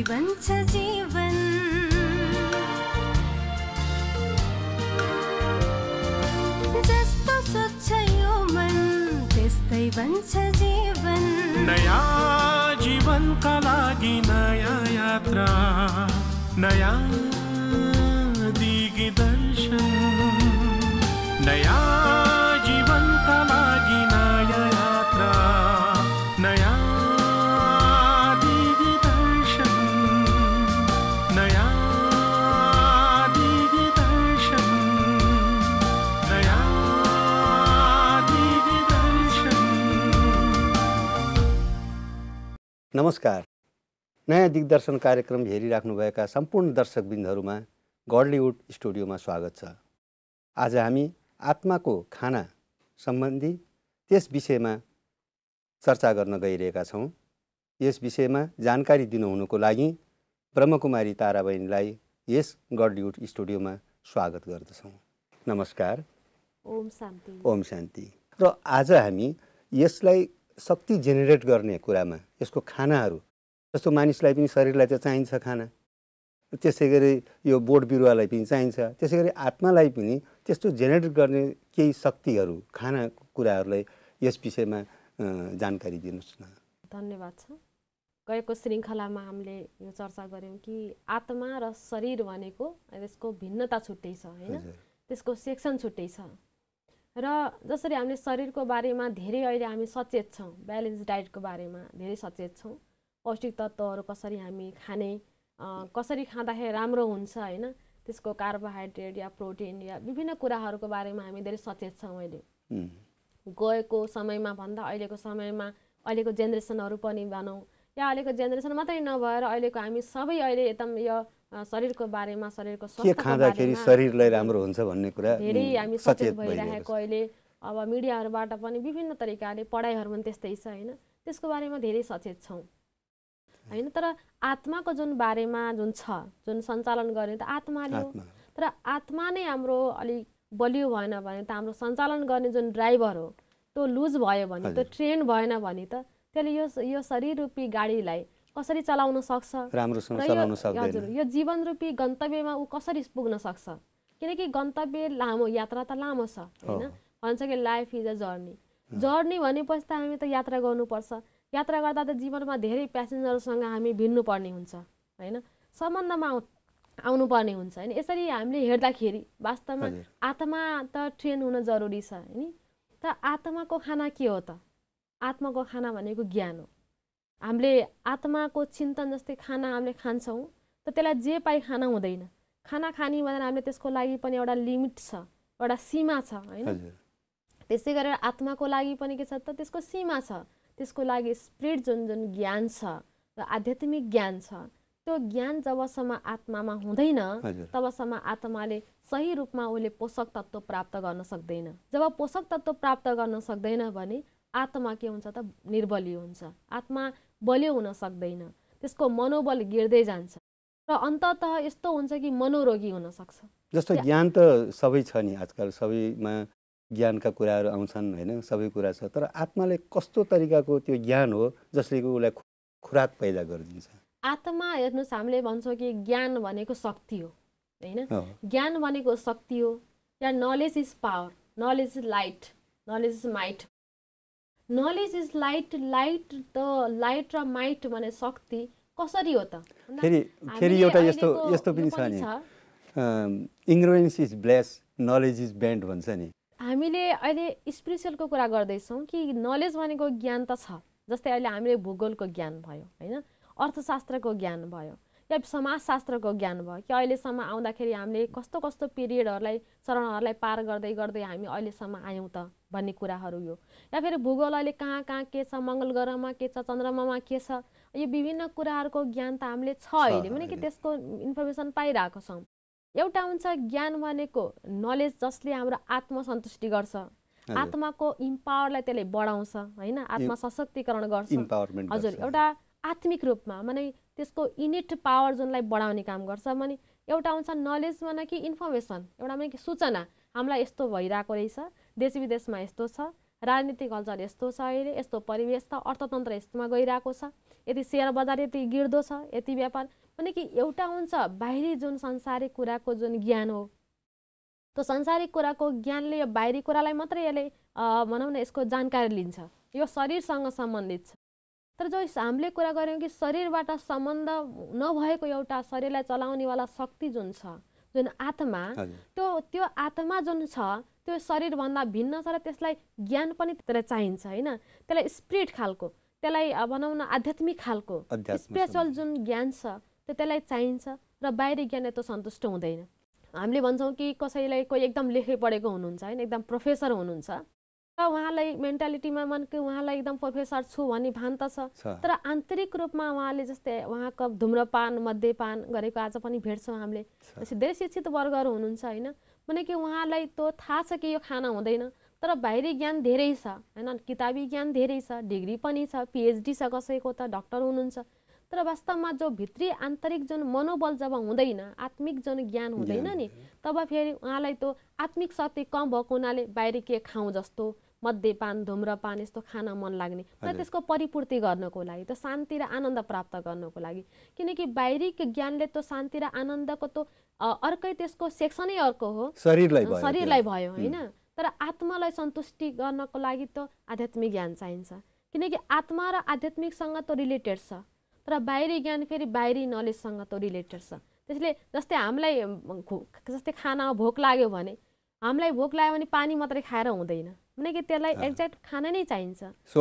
बन्छ जीवन जस्तो सोच्छ यो मन त्यस्तै बन्छ जीवन नयाँ जीवनका लागि नयाँ यात्रा नयाँ दिग्दर्शन नयाँ जीवनका लागि नयाँ यात्रा नयाँ दिग्दर्शन नयाँ दिग्दर्शन नयाँ दिग्दर्शन। नमस्कार। नयाँ दिग्दर्शन कार्यक्रम हेरिराख्नुभएका सम्पूर्ण दर्शकवृन्दहरूमा गडलीवुड स्टुडियोमा स्वागत छ। आज हामी आत्माको खाना सम्बन्धी त्यस विषयमा चर्चा गर्न गइरहेका छौँ। यस विषयमा जानकारी दिनुहुनुको लागि ब्रह्मकुमारी ताराबहिनीलाई यस गडलीवुड स्टुडियोमा स्वागत गर्दछौँ। नमस्कार। ओम शान्ति। ओम शान्ति। र आज हामी यसलाई शक्ति जेनेरेट गर्ने कुरामा यसको खानाहरू जस्तो मानिसलाई पनि शरीरलाई त चाहिन्छ खाना, त्यसै गरी यो बोट बिरुवालाई पनि चाहिन्छ, त्यसै गरी आत्मालाई पनि त्यस्तो जेनेरेट गर्ने केही शक्तिहरू खाना कुराहरूलाई यस विषयमा जानकारी दिनुहोस् न। धन्यवाद छ। गएको श्रृङ्खलामा हामीले यो चर्चा गऱ्यौँ कि आत्मा र शरीर भनेको त्यसको भिन्नता छुट्टै छ हैन, त्यसको सेक्सन छुट्टै छ। र जसरी हामीले शरीरको बारेमा धेरै अहिले हामी सचेत छौँ, ब्यालेन्स डाइटको बारेमा धेरै सचेत छौँ, पौष्टिक तत्त्वहरू कसरी हामी खाने, कसरी खाँदाखेरि राम्रो हुन्छ हैन, त्यसको कार्बोहाइड्रेट या प्रोटिन या विभिन्न कुराहरूको बारेमा हामी धेरै सचेत छौँ। अहिले गएको समयमा भन्दा अहिलेको समयमा अहिलेको जेनेरेसनहरू पनि भनौँ या अहिलेको जेनेरेसन मात्रै नभएर अहिलेको हामी सबै अहिले एकदम यो शरीरको बारेमा, शरीरको स्वास्थ्यको खाँदाखेरि शरीरलाई राम्रो हुन्छ भन्ने कुरा धेरै हामी सचेत भइरहेको अहिले। अब मिडियाहरूबाट पनि विभिन्न तरिकाले पढाइहरू पनि त्यस्तै छ हैन, त्यसको बारेमा धेरै सचेत छौँ हैन। तर आत्माको जुन बारेमा जुन छ, जुन सञ्चालन गर्ने त आत्माले हो। तर आत्मा नै हाम्रो अलिक बलियो भएन भने त हाम्रो सञ्चालन गर्ने जुन ड्राइभर हो त्यो लुज भयो भने, त्यो ट्रेन भएन भने त त्यसले यो शरीर रूपी गाडीलाई कसरी चलाउन सक्छ, राम्रोसँग चलाउन सक्दैन। हजुर, यो जीवन रूपी गन्तव्यमा ऊ कसरी पुग्न सक्छ? किनकि गन्तव्य लामो, यात्रा त लामो छ हैन। भन्छ कि life is a journey. Journey भनेपछि त हामी त यात्रा गर्नुपर्छ। यात्रा गर्दा त जीवनमा धेरै प्यासेन्जरसँग हामी भिड्नु पर्ने हुन्छ हैन, सम्बन्धमा आउनुपर्ने हुन्छ हैन। यसरी हामीले हेर्दाखेरि वास्तवमा आत्मा त ट्रेन हुन जरुरी छ हैन। त आत्माको खाना के हो त? आत्माको खाना भनेको ज्ञान हो। हामीले आत्माको चिन्तन जस्तै खाना हामीले खान्छौँ त त्यसलाई जे पाइ खाना हुँदैन। खाना खाने भनेर हामीले त्यसको लागि पनि एउटा लिमिट छ, एउटा सीमा छ हैन। त्यसै गरेर आत्माको लागि पनि के छ त, त्यसको सीमा छ। त्यसको लागि स्पिरिट जुन ज्ञान छ र आध्यात्मिक ज्ञान छ, त्यो ज्ञान जबसम्म आत्मामा हुँदैन तबसम्म आत्माले सही रूपमा उसले पोषक तत्त्व प्राप्त गर्न सक्दैन। जब पोषक तत्त्व प्राप्त गर्न सक्दैन भने आत्मा के हुन्छ त, निर्बलियो हुन्छ। आत्मा बलियो हुन सक्दैन, त्यसको मनोबल गिर्दै जान्छ र अन्ततः यस्तो हुन्छ कि मनोरोगी हुन सक्छ। जस्तो ज्ञान त सबै छ नि, आजकल सबैमा ज्ञानका कुराहरू आउँछन् हैन, सबै कुरा छ। तर आत्माले कस्तो तरिकाको त्यो ज्ञान हो जसले कि उसलाई खुराक पैदा गरिदिन्छ? आत्मा हेर्नुहोस्, हामीले भन्छौँ कि ज्ञान भनेको शक्ति हो हैन। ज्ञान भनेको शक्ति हो या knowledge is power, knowledge is light, knowledge is might. Knowledge is light, light र माइट भने शक्ति कसरी हो त? फेरि एउटा यस्तो पनि छ नि, ignorance is bliss, knowledge is bane भन्छ नि। हामीले अहिले स्पिरिचुअलको कुरा गर्दैछौँ कि नलेज भनेको ज्ञान त छ। जस्तै अहिले हामीले भूगोलको ज्ञान भयो हैन, अर्थशास्त्रको ज्ञान भयो या समाजशास्त्रको ज्ञान भयो कि अहिलेसम्म आउँदाखेरि हामीले कस्तो कस्तो पिरियडहरूलाई, चरणहरूलाई पार गर्दै गर्दै हामी अहिलेसम्म आयौँ त भन्ने कुराहरू यो। या फेरि भूगोल अहिले कहाँ कहाँ के छ, मङ्गल ग्रहमा के छ, चन्द्रमामा के छ, यो विभिन्न कुराहरूको ज्ञान त हामीले छ अहिले भने कि त्यसको इन्फर्मेसन पाइरहेको छौँ। एउटा हुन्छ ज्ञान भनेको नलेज जसले हाम्रो आत्मसन्तुष्टि गर्छ, आत्माको इम्पावरलाई त्यसले बढाउँछ हैन, आत्मा सशक्तिकरण गर्छ। हजुर, एउटा आत्मिक रूपमा माने त्यसको इनिट पावर जुनलाई बढाउने काम गर्छ। माने एउटा हुन्छ नलेज भने कि इन्फर्मेसन, एउटा माने कि सूचना, हामीलाई यस्तो भइरहेको रहेछ, देश विदेशमा यस्तो छ, राजनीतिक हलचल यस्तो छ, अहिले यस्तो परिवेश छ, अर्थतन्त्र यस्तोमा गइरहेको छ, यति सेयर बजार यति गिर्दो छ, यति व्यापार भने कि एउटा हुन्छ बाहिरी जुन संसारिक कुराको जुन ज्ञान हो, त्यो संसारिक कुराको ज्ञानले यो बाहिरी कुरालाई मात्रै यसले भनौँ न यसको जानकारी लिन्छ, यो शरीरसँग सम्बन्धित छ। तर जो हामीले कुरा गऱ्यौँ कि शरीरबाट सम्बन्ध नभएको एउटा शरीरलाई चलाउनेवाला शक्ति जुन छ, जुन आत्मा, त्यो आत्मा जुन छ त्यो शरीरभन्दा भिन्न छ र त्यसलाई ज्ञान पनि त्यसलाई चाहिन्छ होइन। त्यसलाई स्पिरिट खालको, त्यसलाई भनौँ न आध्यात्मिक खालको स्पिरिचुअल जुन ज्ञान छ त्यो त्यसलाई चाहिन्छ र बाहिरी ज्ञानले त सन्तुष्ट हुँदैन। हामीले भन्छौँ कि कसैलाई कोही एकदम लेखे पढेको हुनुहुन्छ होइन, एकदम प्रोफेसर हुनुहुन्छ र उहाँलाई मेन्टालिटीमा मन कि उहाँलाई एकदम प्रोफेसर छु भन्ने भान त छ, तर आन्तरिक रूपमा उहाँले जस्तै उहाँको धुम्रपान मद्यपान गरेको आज पनि भेट्छौँ हामीले। धेरै शिक्षित वर्गहरू हुनुहुन्छ होइन, भने कि उहाँलाई त्यो थाहा छ कि यो खाना हुँदैन, तर बाहिरी ज्ञान धेरै छ होइन, किताबी ज्ञान धेरै छ, डिग्री पनि छ, पिएचडी छ, कसैको त डक्टर हुनुहुन्छ, तर वास्तवमा जो भित्री आन्तरिक जुन मनोबल जब हुँदैन, आत्मिक जुन ज्ञान हुँदैन नि, तब फेरि उहाँलाई त्यो आत्मिक शक्ति कम भएको हुनाले बाहिरी के खाउँ जस्तो मद्यपान धुम्रपान यस्तो खान मन लाग्ने र त्यसको परिपूर्ति गर्नको लागि, त्यो शान्ति र आनन्द प्राप्त गर्नको लागि। किनकि बाहिरी ज्ञानले त्यो शान्ति र आनन्दको त्यो अर्कै त्यसको सेक्सनै अर्को हो, शरीरलाई भयो होइन। तर आत्मालाई सन्तुष्टि गर्नको लागि त आध्यात्मिक ज्ञान चाहिन्छ, किनकि आत्मा र आध्यात्मिकसँग त रिलेटेड छ, तर बाहिरी ज्ञान फेरि बाहिरी नलेजसँग त रिलेटेड छ। त्यसले जस्तै हामीलाई जस्तै खाना भोक लाग्यो भने हामीलाई भोक लाग्यो भने पानी मात्रै खाएर हुँदैन, भने कि त्यसलाई एक्ज्याक्ट खाना नै चाहिन्छ,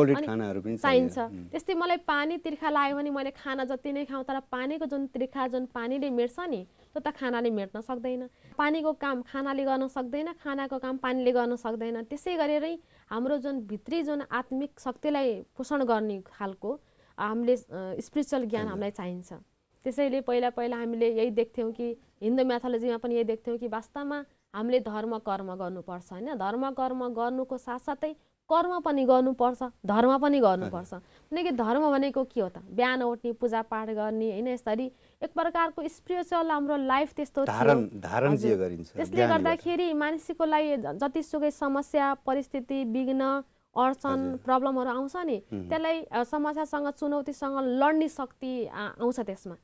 चाहिन्छ। त्यस्तै मलाई पानी तिर्खा लाग्यो भने मैले खाना जति नै खाउँ तर पानीको जुन तिर्खा जुन पानीले मेट्छ नि त्यो त खानाले मेट्न सक्दैन, पानीको काम खानाले गर्न सक्दैन, खानाको काम पानीले गर्न सक्दैन। त्यसै गरेरै हाम्रो जुन भित्री जुन आत्मिक शक्तिलाई पोषण गर्ने खालको हामीले स्पिरिचुअल ज्ञान हामीलाई चाहिन्छ। त्यसैले पहिला हामीले यही देख्थ्यौँ कि हिन्दू म्याथोलोजीमा पनि यही देख्थ्यौँ कि वास्तवमा हामीले धर्म कर्म गर्नुपर्छ होइन, धर्म कर्म गर्नुको साथसाथै कर्म पनि गर्नुपर्छ, धर्म पनि गर्नुपर्छ। किनकि धर्म भनेको के हो त, बिहान उठ्ने पूजापाठ गर्ने होइन, यसरी एक प्रकारको स्पिरिचुअल हाम्रो लाइफ त्यस्तो थियो। त्यसले गर्दाखेरि मानिसको लागि जतिसुकै समस्या परिस्थिति विघ्न अडचन प्रब्लमहरू आउँछ नि, त्यसलाई समस्यासँग चुनौतीसँग लड्ने शक्ति आउँछ, त्यसमा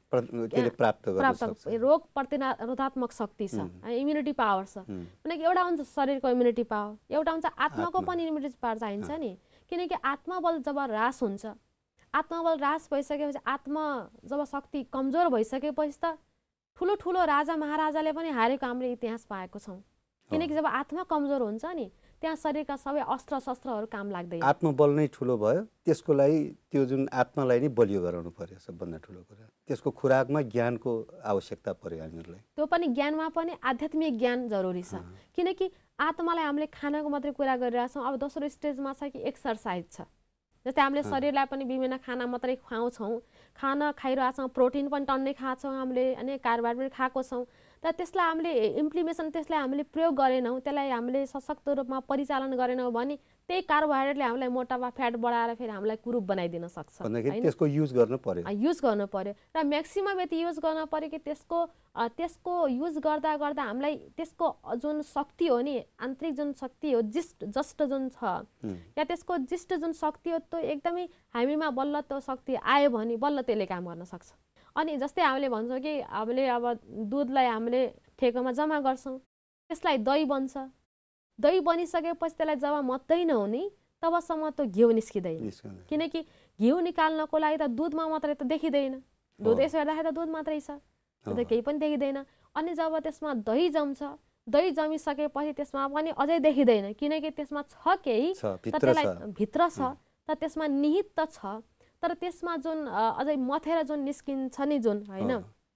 रोग प्रतिरोधात्मक शक्ति छ, इम्युनिटी पावर छ। किनकि एउटा हुन्छ शरीरको इम्युनिटी पावर, एउटा हुन्छ आत्माको पनि इम्युनिटी पावर चाहिन्छ नि। किनकि आत्मबल जब ह्रास हुन्छ, आत्मबल ह्रास भइसकेपछि आत्मा जब शक्ति कमजोर भइसकेपछि त ठुलो ठुलो राजा महाराजाले पनि हारेको हामीले इतिहास पाएको छौँ। किनकि जब आत्मा कमजोर हुन्छ नि त्यहाँ शरीरका सबै अस्त्र शस्त्रहरू काम लाग्दैन, आत्मबल नै ठुलो भयो। त्यसको लागि त्यो जुन आत्मालाई नै बलियो गराउनु पर्यो, सबभन्दा ठुलो कुरा त्यसको खुराकमा ज्ञानको आवश्यकता पर्यो हामीहरूलाई। त्यो पनि ज्ञानमा पनि आध्यात्मिक ज्ञान जरुरी छ, किनकि आत्मालाई हामीले खानाको मात्रै कुरा गरिरहेछौँ। अब दोस्रो स्टेजमा छ कि एक्सर्साइज छ, जस्तै हामीले शरीरलाई पनि विभिन्न खाना मात्रै खुवाउँछौँ, खाना खाइरहेछौँ, प्रोटिन पनि टन्नै खान्छौँ हामीले अनि कार्बोहाइड्रेट खाएको छौँ, तर त्यसलाई हामीले इम्प्लिमेसन त्यसलाई हामीले प्रयोग गरेनौँ, त्यसलाई हामीले सशक्त रूपमा परिचालन गरेनौँ भने त्यही कार्बोहाइड्रेटले हामीलाई मोटापा फ्याट बढाएर फेरि हामीलाई कुरूप बनाइदिन सक्छ। त्यसको युज गर्नु पर्यो र म्याक्सिमम यति युज गर्न पर्यो कि त्यसको युज गर्दा गर्दा हामीलाई त्यसको जुन शक्ति हो नि, आन्तरिक जुन शक्ति हो जस्ट जुन छ या त्यसको जिस्ट जुन शक्ति हो त्यो एकदमै हामीमा बल्ल त्यो शक्ति आयो भने बल्ल त्यसले काम गर्न सक्छ। अनि जस्तै हामीले भन्छौँ कि हामीले अब दुधलाई हामीले ठेकोमा जम्मा गर्छौँ, त्यसलाई दही बन्छ, दही बनिसकेपछि त्यसलाई जब मत्तै नहुने तबसम्म त्यो घिउ निस्किँदैन, किनकि घिउ निकाल्नको लागि त दुधमा मात्रै त देखिँदैन, दुध यसो हेर्दाखेरि त दुध मात्रै छ, त्यो त केही पनि देखिँदैन। अनि जब त्यसमा दही जम्छ, दही जमिसकेपछि त्यसमा पनि अझै देखिँदैन, किनकि त्यसमा छ केही त्यसलाई भित्र छ त त्यसमा निहित त छ, तर त्यसमा जुन अझै मथेर जुन निस्किन्छ नि जुन होइन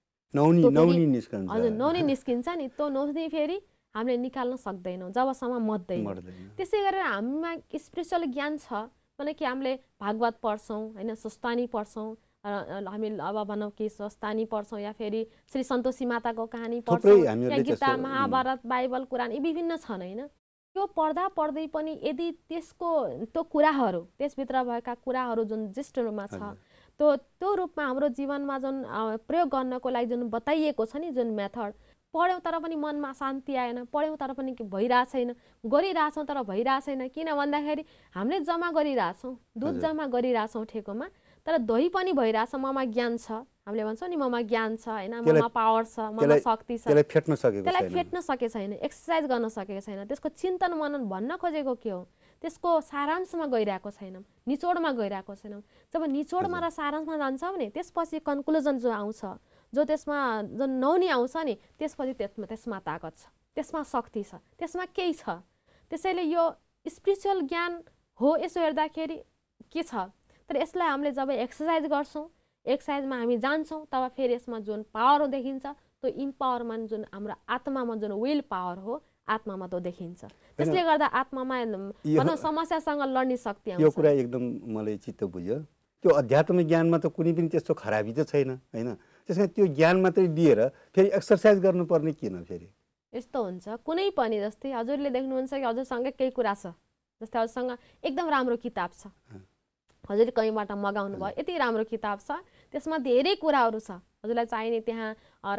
नौनी निस्किन्छ नि, त्यो नौनी फेरि हामीले निकाल्न सक्दैनौँ जबसम्म मत्दैन। त्यसै गरेर हामीमा स्पिरिचुअल ज्ञान छ भने कि हामीले भागवत पढ्छौँ होइन, स्वस्तानी पढ्छौँ, हामी अब भनौँ कि स्वस्तानी पढ्छौँ या फेरि श्री सन्तोषी माताको कहानी पढ्छौँ, या गीता महाभारत बाइबल कुरान यी विभिन्न छन् होइन। त्यो पढ्दा पढ्दै पनि यदि त्यो कुराहरू त्यसभित्र भएका कुराहरू जुन जिष्ट रूपमा छ त्यो रूपमा हाम्रो जीवनमा जुन प्रयोग गर्नको लागि जुन बताइएको छ नि जुन मेथड, पढ्यौँ तर पनि मनमा शान्ति आएन, पढ्यौँ तर पनि भइरहेको छैन, गरिरहेछौँ तर भइरहेको छैन, किन भन्दाखेरि हामीले जम्मा गरिरहेछौँ, दुध जम्मा गरिरहेछौँ ठेकोमा, तर दोही पनि भइरहेछ, ममा ज्ञान छ, हामीले भन्छौँ नि ममा ज्ञान छ होइन, ममा पावर छ, ममा शक्ति छ, त्यसलाई फेट्न सकेको छैन, त्यसलाई फेट्न सकेको छैन, एक्सर्साइज गर्न सकेको छैन। त्यसको चिन्तन मनन भन्न खोजेको के हो, त्यसको सारांशमा गइरहेको छैनौँ, निचोडमा गइरहेको छैनौँ। जब निचोडमा र सारांशमा जान्छौँ भने त्यसपछि कन्क्लुजन जो आउँछ, जो त्यसमा जुन नौनी आउँछ नि, त्यसपछि त्यसमा ताकत छ, त्यसमा शक्ति छ, त्यसमा केही छ। त्यसैले यो स्पिरिचुअल ज्ञान हो यसो हेर्दाखेरि के छ, तर यसलाई हामीले जब एक्सर्साइज गर्छौँ, एक्सर्साइजमा हामी जान्छौँ, तब फेरि यसमा जुन पावर देखिन्छ, त्यो इम्पावरमेन्ट जुन हाम्रो आत्मामा जुन विल पावर हो, आत्मामा त्यो देखिन्छ। त्यसले गर्दा आत्मामा समस्यासँग लड्ने शक्ति आउँछ। यो कुरा एकदम मलाई चित्त बुझ्यो। त्यो अध्यात्मिक ज्ञानमा त कुनै पनि त्यस्तो खराबी त छैन होइन, त्यसमा त्यो ज्ञान मात्रै दिएर फेरि एक्सर्साइज गर्नुपर्ने किन फेरि? यस्तो हुन्छ कुनै पनि, जस्तै हजुरले देख्नुहुन्छ कि हजुरसँग केही कुरा छ, जस्तै हजुरसँग एकदम राम्रो किताब छ, हजुरले कहीँबाट मगाउनु भयो, यति राम्रो किताब छ, त्यसमा धेरै कुराहरू छ, हजुरलाई चाहिने त्यहाँ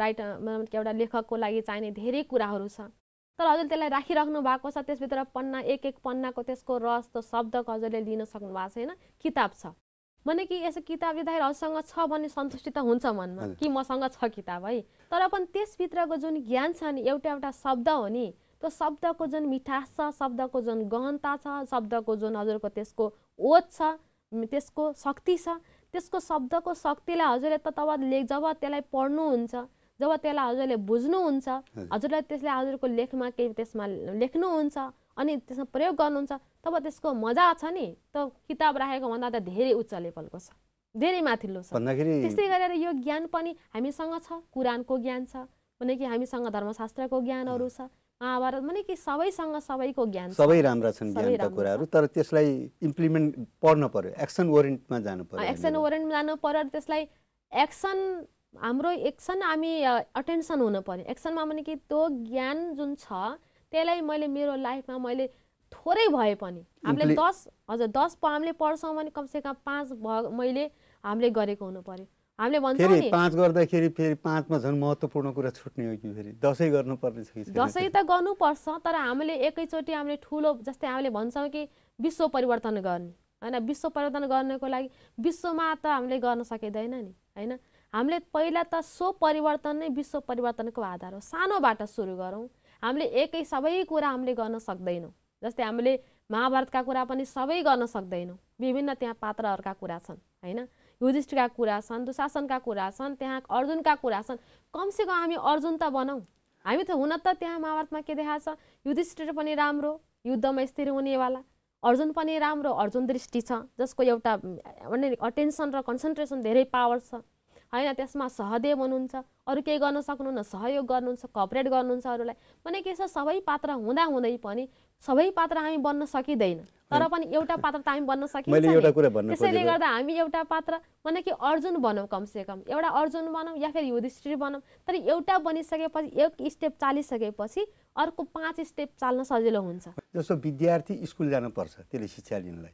एउटा लेखकको लागि चाहिने धेरै कुराहरू छ, तर हजुरले त्यसलाई राखिराख्नु भएको छ, त्यसभित्र पन्ना एक पन्नाको त्यसको रस, त्यो शब्दको हजुरले लिन सक्नु भएको छैन, किताब छ भने कि यसो किताब लिँदाखेरि हजुरसँग छ भने सन्तुष्टि त हुन्छ मनमा कि मसँग छ किताब है, तर पनि त्यसभित्रको जुन ज्ञान छ नि, एउटा एउटा शब्द हो नि, त्यो शब्दको जुन मिठास छ, शब्दको जुन गहनता छ, शब्दको जुन हजुरको त्यसको ओत छ, त्यसको शक्ति छ, त्यसको शब्दको शक्तिलाई हजुरले त तब जब त्यसलाई पढ्नुहुन्छ, जब त्यसलाई हजुरले बुझ्नुहुन्छ, हजुरलाई त्यसले हजुरको लेखमा केही त्यसमा लेख्नुहुन्छ अनि त्यसमा प्रयोग गर्नुहुन्छ, तब त्यसको मजा छ नि, त्यो किताब राखेको भन्दा त धेरै उच्च लेभलको छ, धेरै माथिल्लो छ। त्यसै गरेर यो ज्ञान पनि हामीसँग छ, कुरानको ज्ञान छ भने कि हामीसँग धर्मशास्त्रको ज्ञानहरू छ, महाभारत भने कि सबैसँग सबैको ज्ञान छ, सबै राम्रा छन् ज्ञानका कुराहरू, तर त्यसलाई इम्प्लिमेन्ट पढ्न पर्यो, एक्सन ओरिएन्टमा जानु पर्यो, एक्सन ओरिएन्टमा जानु पर्यो, त्यसलाई एक्सन हाम्रो एक्सन हामी अटेन्सन हुनु पर्यो। एक्सनमा भने कि त्यो ज्ञान जुन छ त्यसलाई मैले मेरो लाइफमा मैले थोरै भए पनि हामीले 10 हामीले पढ्छौँ भने कमसेकम 5 मैले हामीले गरेको हुनु पर्यो। हामीले भन्छौँ नि 5 गर्दाखेरि फेरि 5 मा झन् महत्त्वपूर्ण कुरा छुट्ने हो कि फेरि 10 गर्नुपर्ने छ कि 10 त गर्नुपर्छ, तर हामीले एकैचोटि हामीले ठुलो जस्तै हामीले भन्छौँ कि विश्व परिवर्तन गर्ने हैन, विश्व परिवर्तन गर्नको लागि विश्वमा त हामीले गर्न सकिँदैन नि हैन, हामीले पहिला त सो परिवर्तन नै विश्व परिवर्तनको आधार हो, सानोबाट सुरु गरौँ। हामीले एकै सबै कुरा हामीले गर्न सक्दैनौँ, जस्तै हामीले महाभारतका कुरा पनि सबै गर्न सक्दैनौँ, विभिन्न त्यहाँ पात्रहरूका कुरा छन् हैन, युधिष्ठिरका कुरा छन्, दुशासनका कुरा छन्, त्यहाँ अर्जुनका कुरा छन्, कमसेकम हामी अर्जुन त बनाऊ। हामी त हुन त त्यहाँ महाभारतमा के देखाएको छ, युधिष्ठिर पनि राम्रो, युद्धमा स्थिर हुनेवाला, अर्जुन पनि राम्रो, अर्जुन दृष्टि छ, जसको एउटा अटेन्सन र कन्सन्ट्रेसन धेरै पावर छ हैन, त्यसमा सहदेव हुनुहुन्छ, अरू केही गर्न सक्नुहुन्न, सहयोग गर्नुहुन्छ, कोअपरेट गर्नुहुन्छ अरूलाई भने के छ, सबै पात्र हुँदा हुँदै पनि सबै पात्र हामी बन्न सकिँदैन, तर पनि एउटा पात्र त हामी बन्न सकिन्छ। त्यसैले गर्दा हामी एउटा पात्र भने कि अर्जुन बनौँ, कमसेकम एउटा अर्जुन बनौँ या फेरि युधिष्ठिर बनौँ, तर एउटा बनिसकेपछि एक स्टेप चालिसकेपछि अर्को 5 स्टेप चाल्न सजिलो हुन्छ। जस्तो विद्यार्थी स्कुल जानुपर्छ त्यसले शिक्षा लिनलाई,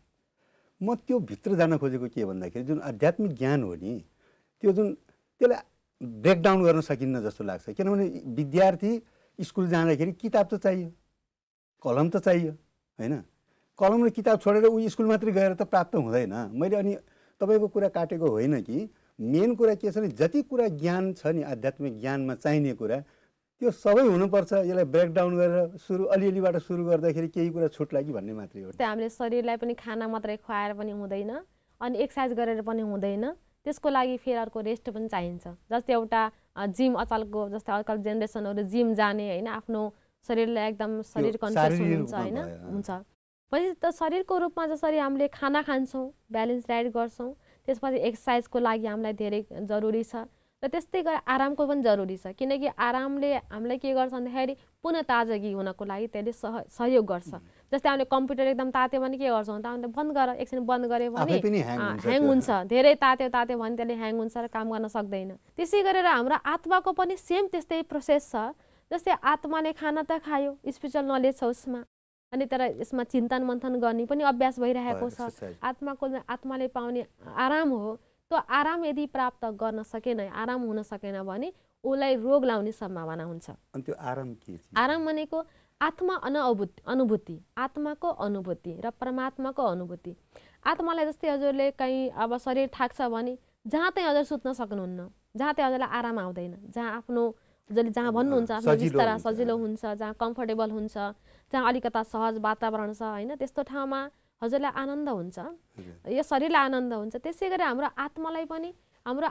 म त्यो भित्र जान खोजेको के भन्दाखेरि जुन आध्यात्मिक ज्ञान हो नि, त्यो जुन त्यसलाई ब्रेकडाउन गर्न सकिन्न जस्तो लाग्छ, किनभने विद्यार्थी स्कुल जाँदाखेरि किताब त चाहियो, कलम त चाहियो हैन, कलम र किताब छोडेर ऊ स्कुल मात्रै गएर त प्राप्त हुँदैन। मैले अनि तपाईँको कुरा काटेको होइन कि मेन कुरा के छ भने जति कुरा ज्ञान छ नि आध्यात्मिक ज्ञानमा चाहिने कुरा त्यो सबै हुनुपर्छ, यसलाई ब्रेकडाउन गरेर अलिअलिबाट सुरु गर्दाखेरि केही कुरा छुट्ला कि भन्ने मात्रै हो। हामीले शरीरलाई पनि खाना मात्रै खुवाएर पनि हुँदैन अनि एक्सर्साइज गरेर पनि हुँदैन, त्यसको लागि फेरि अर्को रेस्ट पनि चाहिन्छ। जस्तै एउटा जिम अचलको जस्तै अचल जेनेरेसनहरू जिम जाने हैन, आफ्नो शरीरलाई एकदम शरीर कन्सियस हुन्छ हैन, हुन्छ पछि त शरीरको रूपमा जसरी हामीले खाना खान्छौँ, ब्यालेन्स डाइट गर्छौँ, त्यसपछि एक्सर्साइजको लागि हामीलाई धेरै जरुरी छ र त्यस्तै गरेर आरामको पनि जरुरी छ, किनकि आरामले हामीलाई के गर्छ भन्दाखेरि पुनः ताजगी हुनको लागि त्यसले सहयोग गर्छ। जस्तै हामीले कम्प्युटर एकदम तात्यो भने के गर्छौँ त, हामीले बन्द गर, एकछिन बन्द गऱ्यो भने ह्याङ हुन्छ, धेरै तात्यो भने त्यसले ह्याङ हुन्छ र काम गर्न सक्दैन। त्यसै गरेर हाम्रो आत्माको पनि सेम त्यस्तै प्रोसेस छ, जस्तै आत्माले खाना त खायो, स्पिरिचुअल नलेज छ उसमा, अनि तर यसमा चिन्तन मन्थन गर्ने पनि अभ्यास भइरहेको छ। आत्माले पाउने आराम हो, त्यो आराम यदि प्राप्त गर्न सकेन, आराम हुन सकेन भने उसलाई रोग लाउने सम्भावना हुन्छ। अनि त्यो आराम के? आराम भनेको आत्मा अनुभूति, आत्माको अनुभूति र परमात्माको अनुभूति। आत्मालाई जस्तै हजुरले कहीँ अब शरीर थाक्छ भने जहाँ चाहिँ हजुर सुत्न सक्नुहुन्न, जहाँ चाहिँ हजुरलाई आराम आउँदैन, जहाँ आफ्नो हजुरले जहाँ भन्नुहुन्छ आफ्नो बिस्तारा सजिलो हुन्छ, जहाँ कम्फर्टेबल हुन्छ, जहाँ अलिकता सहज वातावरण छ होइन, त्यस्तो ठाउँमा हजुरलाई आनन्द हुन्छ, यो शरीरलाई आनन्द हुन्छ। त्यसै गरी हाम्रो आत्मालाई पनि हाम्रो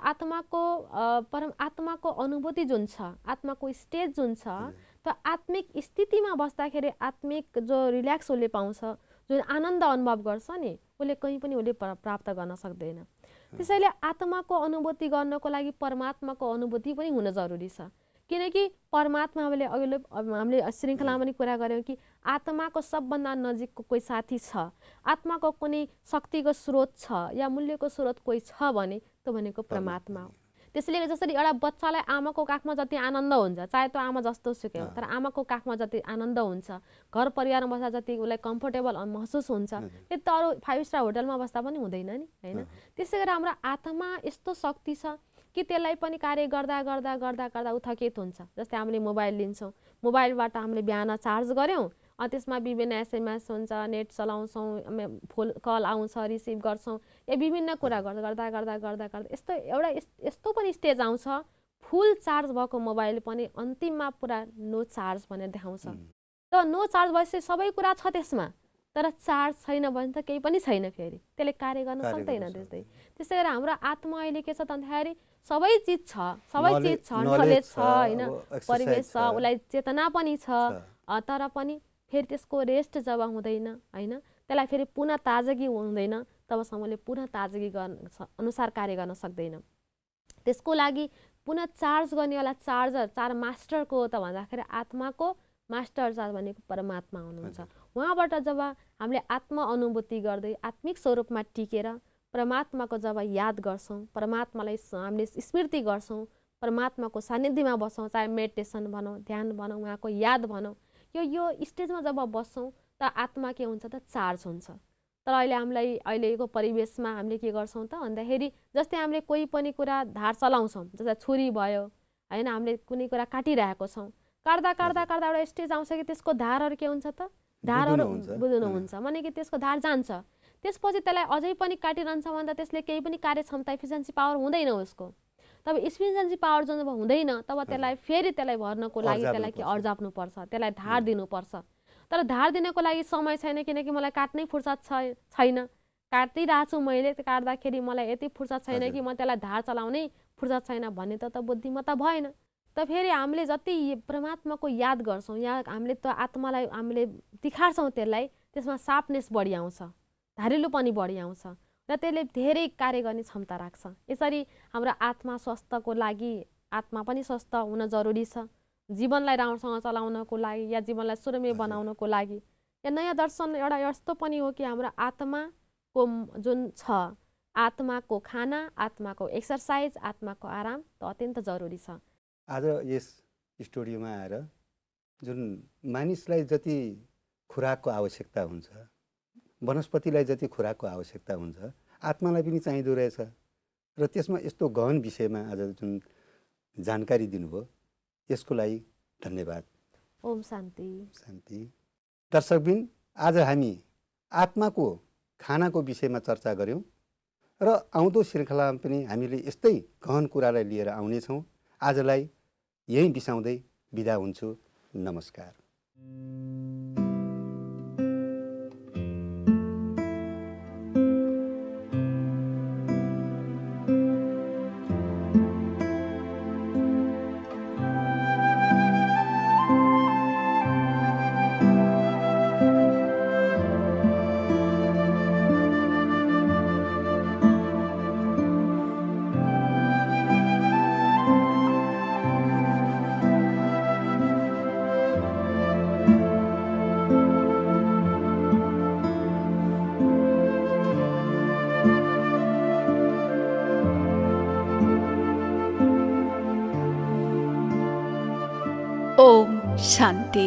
आत्माको अनुभूति जुन छ, आत्माको स्टेज जुन छ, त्यो आत्मिक स्थितिमा बस्दाखेरि आत्मिक जो रिल्याक्स उसले पाउँछ, जुन आनन्द अनुभव गर्छ नि, उसले कहीँ पनि उसले प्राप्त गर्न सक्दैन। त्यसैले आत्माको अनुभूति गर्नको लागि परमात्माको अनुभूति पनि हुन जरुरी छ। किनकि परमात्मा हामीले श्रृङ्खलामा पनि कुरा गऱ्यौँ कि आत्माको सबभन्दा नजिकको कोही साथी छ, आत्माको कुनै शक्तिको स्रोत छ या मूल्यको स्रोत कोही छ भने त्यो भनेको परमात्मा हो। त्यसैले जसरी एउटा बच्चालाई आमाको काखमा जति आनन्द हुन्छ, चाहे त्यो आमा जस्तो सुकै हो, तर आमाको काखमा जति आनन्द हुन्छ, घर परिवारमा बस्दा जति उसलाई कम्फर्टेबल महसुस हुन्छ, त्यो त अरू 5 स्टार होटलमा बस्दा पनि हुँदैन नि होइन। त्यसै गरी हाम्रो आत्मा यस्तो शक्ति छ कि त्यसलाई पनि कार्य गर्दा गर्दा गर्दा गर्दा ऊ थकित हुन्छ। जस्तै हामीले मोबाइल लिन्छौँ, मोबाइलबाट हामीले बिहान चार्ज गऱ्यौँ, त्यसमा विभिन्न SMS हुन्छ, नेट चलाउँछौँ, फोन कल आउँछ, रिसिभ गर्छौँ, यो विभिन्न कुरा गर्दा गर्दा गर्दा गर्दा यस्तो पनि स्टेज आउँछ, फुल चार्ज भएको मोबाइल पनि अन्तिममा पुरा नो चार्ज भनेर देखाउँछ। त नो चार्ज भएपछि सबै कुरा छ त्यसमा, तर चार्ज छैन भने त केही पनि छैन, फेरि त्यसले कार्य गर्न सक्दैन। त्यसै गरी हाम्रो आत्मा अहिले के छ भन्दाखेरि सबै चिज छ, नलेज छ होइन, परिवेश छ, उसलाई चेतना पनि छ, तर पनि फेरि त्यसको रेस्ट जब हुँदैन होइन, त्यसलाई फेरि पुनः ताजगी हुँदैन, तबसम्मले पुनः ताजगी अनुसार कार्य गर्न सक्दैन। त्यसको लागि पुनः चार्ज गर्नेवाला चार्ज मास्टर को त भन्दाखेरि आत्माको मास्टर चार्ज भनेको परमात्मा हुनुहुन्छ। उहाँबाट जब हामीले आत्मा अनुभूति गर्दै आत्मिक स्वरूपमा टिकेर परमात्माको जब याद गर्छौँ, परमात्मालाई हामीले स्मृति गर्छौँ, परमात्माको सान्निध्यमा बस्छौँ, चाहे मेडिटेसन भनौँ, ध्यान भनौँ, उहाँको याद भनौँ, यो स्टेजमा जब बस्छौँ त आत्मा के हुन्छ त चार्ज हुन्छ। तर अहिले अहिलेको परिवेशमा हामीले के गर्छौँ त भन्दाखेरि जस्तै हामीले कोही पनि कुरा धार चलाउँछौँ, जस्तै छुरी भयो होइन, हामीले कुनै कुरा काटिरहेको छौँ, काट्दा काट्दा काट्दा एउटा स्टेज आउँछ कि त्यसको धारहरू के हुन्छ त धारहरू बुझ्नु हुन्छ भने कि त्यसको धार जान्छ, त्यसपछि त्यसलाई अझै पनि काटिरहन्छ भने त त्यसले केही पनि कार्यक्षमता इफिसियन्सी पावर हुँदैन उसको। तब इफिसियन्सी पावर जब हुँदैन तब त्यसलाई भर्नको लागि त्यसलाई के अर्जाप्नुपर्छ, त्यसलाई धार दिनुपर्छ। तर धार दिनको लागि समय छैन, किनकि मलाई काट्नै फुर्सद छैन, काटिरहेको छु मैले, काट्दाखेरि मलाई यति फुर्सद छैन कि म त्यसलाई धार चलाउनै फुर्सद छैन भन्ने त बुद्धिमत्ता भएन। त फेरि हामीले जति परमात्माको याद गर्छौँ, या हामीले त्यो आत्मालाई हामीले तिखार्छौँ, त्यसमा सार्पनेस बढी आउँछ, धारिलो पनि बढी आउँछ र त्यसले धेरै कार्य गर्ने क्षमता राख्छ। यसरी हाम्रो आत्मा स्वस्थको लागि आत्मा पनि स्वस्थ हुन जरुरी छ, जीवनलाई राम्रोसँग चलाउनको लागि या जीवनलाई सुरम्य बनाउनको लागि। या नयाँ दर्शन एउटा यस्तो पनि हो कि हाम्रो आत्माको जुन छ, आत्माको खाना, आत्माको एक्सर्साइज, आत्माको आराम त अत्यन्त जरुरी छ। आज यस स्टुडियोमा आएर जुन मानिसलाई जति खुराकको आवश्यकता हुन्छ, वनस्पतिलाई जति खुराकको आवश्यकता हुन्छ, आत्मालाई पनि चाहिँदो रहेछ र त्यसमा यस्तो गहन विषयमा आज जुन जानकारी दिनुभयो यसको लागि धन्यवाद। ओम शान्ति। शान्ति। दर्शकबिन, आज हामी आत्माको खानाको विषयमा चर्चा गऱ्यौँ र आउँदो श्रृङ्खलामा पनि हामीले यस्तै गहन कुरालाई लिएर आउनेछौँ। आजलाई यही बिसाउँदै बिदा हुन्छु। नमस्कार। ओम शान्ति।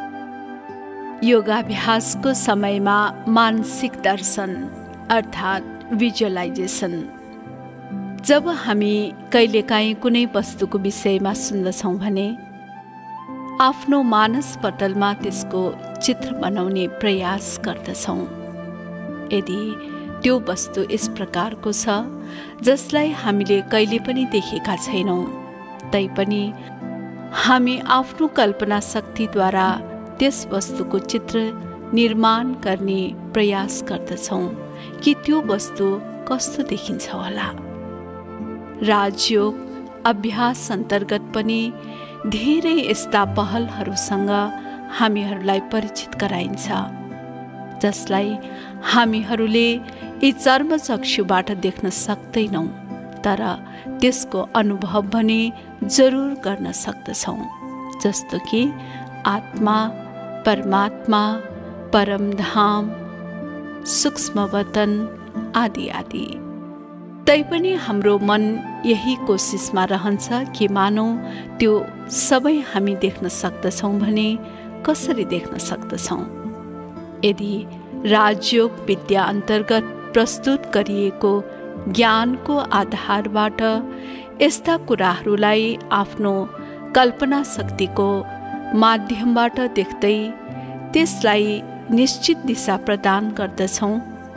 योगाभ्यासको समयमा मानसिक दर्शन अर्थात् भिजुअलाइजेसन। जब हामी कहिलेकाहीँ कुनै वस्तुको विषयमा सुन्दछौँ भने आफ्नो मानस पटलमा त्यसको चित्र बनाउने प्रयास गर्दछौँ। यदि त्यो वस्तु यस प्रकारको छ जसलाई हामीले कहिले पनि देखेका छैनौँ, तैपनि हामी आफ्नो कल्पना शक्तिद्वारा त्यस वस्तुको चित्र निर्माण गर्ने प्रयास गर्दछौँ कि त्यो वस्तु कस्तो देखिन्छ होला। राजयोग अभ्यास अन्तर्गत पनि धेरै यस्ता पहलहरूसँग हामीहरूलाई परिचित गराइन्छ जसलाई हामीहरूले यी चर्मचक्षुबाट देख्न सक्दैनौँ, तर त्यसको अनुभव भने जरुर गर्न सक्दछौँ। जस्तो कि आत्मा, परमात्मा, परमधाम, सूक्ष्म वतन आदि आदि। तैपनि हाम्रो मन यही कोसिसमा रहन्छ कि मानौ त्यो सबै हामी देख्न सक्दछौँ भने कसरी देख्न सक्दछौँ? यदि राजयोग विद्या अन्तर्गत प्रस्तुत गरिएको ज्ञानको आधारबाट यस्ता कुराहरूलाई आफ्नो कल्पना शक्तिको माध्यमबाट देख्दै त्यसलाई निश्चित दिशा प्रदान गर्दछौँ,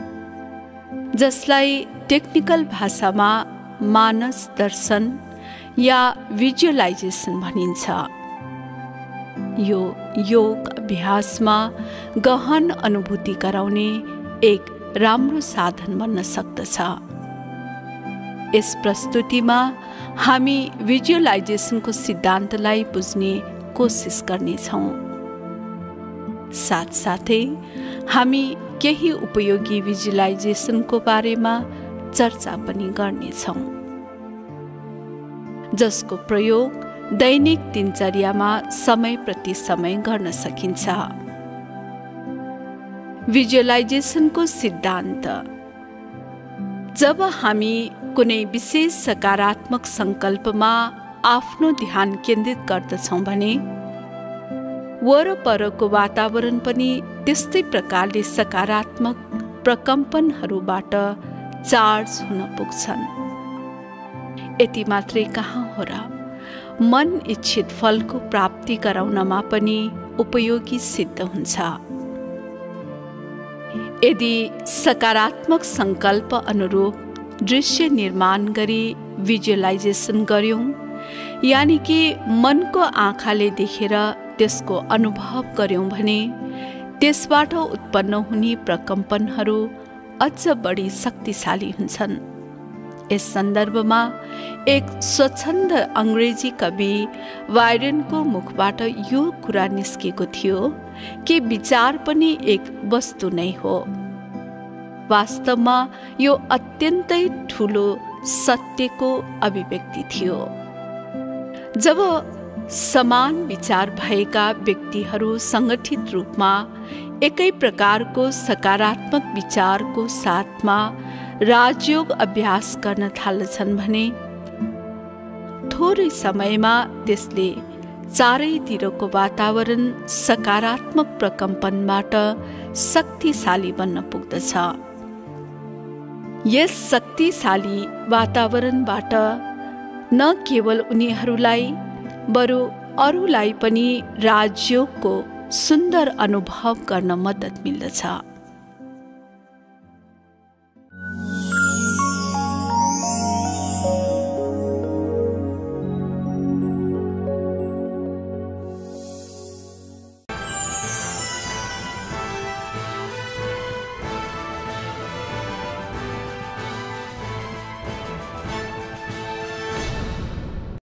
जसलाई टेक्निकल भाषामा मानस दर्शन या भिजुअलाइजेसन भनिन्छ। यो योग अभ्यासमा गहन अनुभूति गराउने एक राम्रो साधन बन्न सक्दछ। यस प्रस्तुतिमा हामी भिजुअलाइजेसनको सिद्धान्तलाई बुझ्ने कोसिस गर्नेछौँ। साथसाथै हामी केही उपयोगी भिजुअलाइजेसनको बारेमा चर्चा पनि गर्नेछौँ, जसको प्रयोग दैनिक दिनचर्यामा समय प्रति समय गर्न सकिन्छ। भिजुअलाइजेसनको सिद्धान्त: जब हामी कुनै विशेष सकारात्मक सङ्कल्पमा आफ्नो ध्यान केन्द्रित गर्दछौँ भने वरपरको वातावरण पनि त्यस्तै प्रकारले सकारात्मक प्रकम्पनहरूबाट चार्ज हुन पुग्छन्। यति मात्रै कहाँ हो र, मन इच्छित फलको प्राप्ति गराउनमा पनि उपयोगी सिद्ध हुन्छ। यदि सकारात्मक सङ्कल्प अनुरूप दृश्य निर्माण गरी भिजुअलाइजेसन गर्यौँ, यानि कि मनको आँखाले देखेर त्यसको अनुभव गर्यौँ भने त्यसबाट उत्पन्न हुने प्रकम्पनहरू अझ बढी शक्तिशाली हुन्छन्। यस सन्दर्भमा एक स्वच्छन्द अङ्ग्रेजी कवि वायरनको मुखबाट यो कुरा निस्केको थियो कि विचार पनि एक वस्तु नै हो। वास्तवमा यो अत्यन्तै ठुलो सत्यको अभिव्यक्ति थियो। जब समान विचार भएका व्यक्तिहरू सङ्गठित रूपमा एकै प्रकारको सकारात्मक विचारको साथमा राजयोग अभ्यास गर्न थाल्छन् भने थोरै समयमा त्यसले चारैतिरको वातावरण सकारात्मक प्रकम्पनबाट शक्तिशाली बन्न पुग्दछ। यस शक्तिशाली वातावरणबाट न केवल उनीहरूलाई बरु अरूलाई पनि राजयोगको सुन्दर अनुभव गर्न मद्दत मिल्दछ।